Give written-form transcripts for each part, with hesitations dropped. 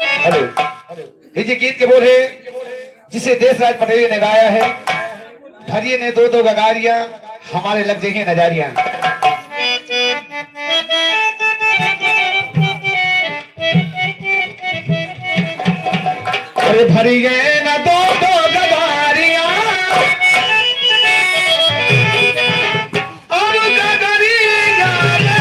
Hello, ये गीत के बोल है जिसे देशराज पटेल ने गाया है। भरिए ने दो दो गगारियां, हमारे लग जाएंगे नजारियां। अरे भरी गए ना दो दो गगारियां, और गगरियां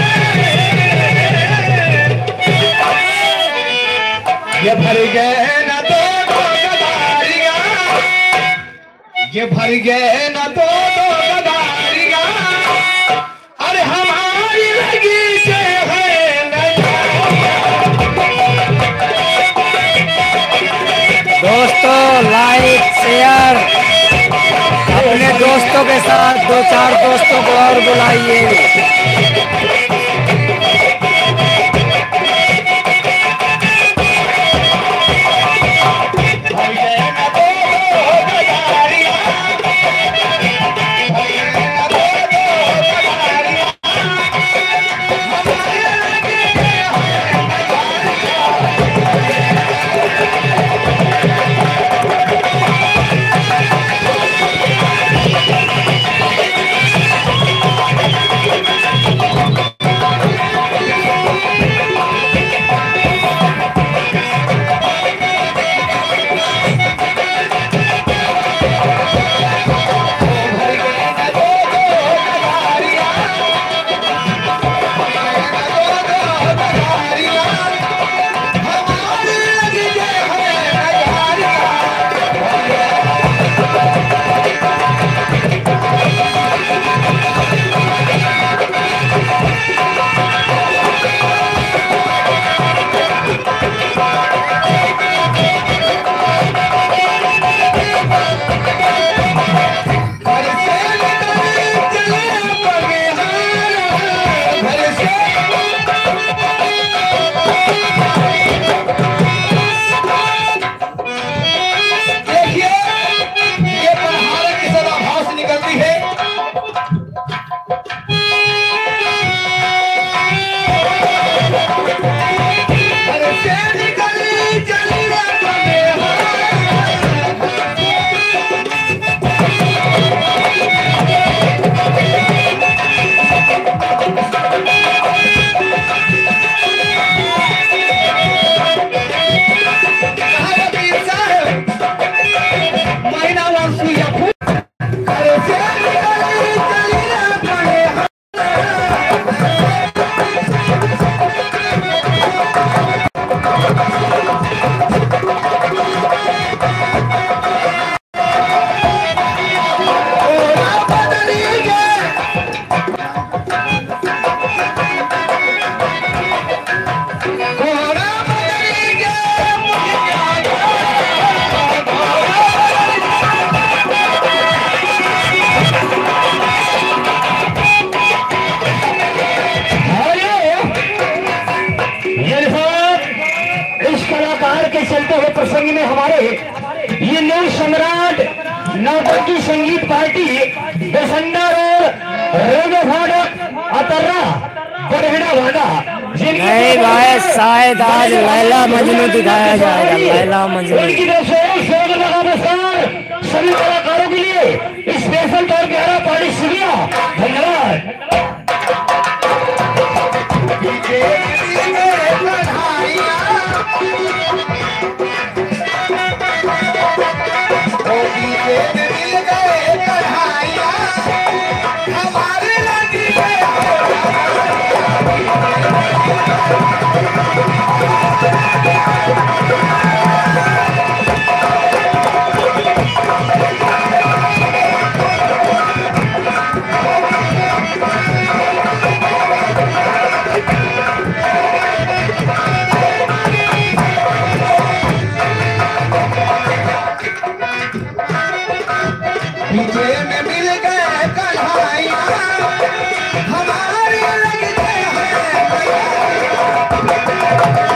ये भर गए ना दो दो गगारियां, ये भर गए ना दो दो गगारियां। अरे हमारी लगी से है दोस्तों, लाइक शेयर अपने दोस्तों के साथ 2-4 दोस्तों को और बुलाइए। चलते हुए प्रसंग में हमारे ये नव सम्राट नौटंकी संगीत पार्टी बेसंडा रोड रेडियो फाटक अतर्रा बरहेड़ा वादा नहीं भाई, शायद आज लैला मजनू दिखाया जाएगा। लैला मजनू सभी कलाकारों के लिए स्पेशल तौर पे हरा पार्टी शुक्रिया, धन्यवाद। हमारे लगते हैं